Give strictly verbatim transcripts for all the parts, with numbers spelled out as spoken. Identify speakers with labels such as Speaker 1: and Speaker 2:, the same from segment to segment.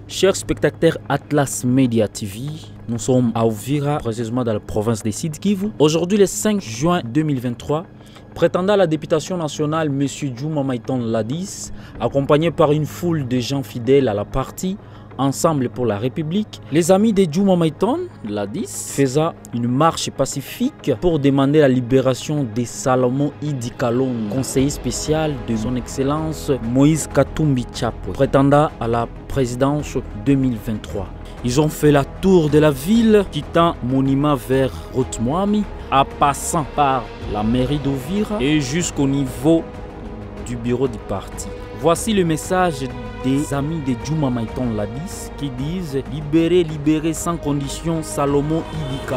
Speaker 1: Chers spectateurs Atlas Media T V, nous sommes à Uvira, précisément dans la province de Sud Kivu. Aujourd'hui, le cinq juin deux mille vingt-trois, prétendant à la députation nationale, M. Djouma Maïton Ladis, accompagné par une foule de gens fidèles à la partie Ensemble pour la République, les amis de Djouma Maïton Ladis faisaient une marche pacifique pour demander la libération de Salomon Idi Kalongo, conseiller spécial de son Excellence Moïse Katumbi Tchapwe, prétendant à la présidence deux mille vingt-trois. Ils ont fait la tour de la ville, quittant Monument vers Rotmouami, en passant par la mairie d'Uvira et jusqu'au niveau du bureau du parti. Voici le message des amis de Djouma Maïton Ladis qui disent « Libérer, libérer sans condition Salomon Idi Kalongo ».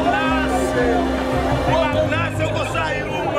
Speaker 2: Nasce, o Nasce, eu vou sair.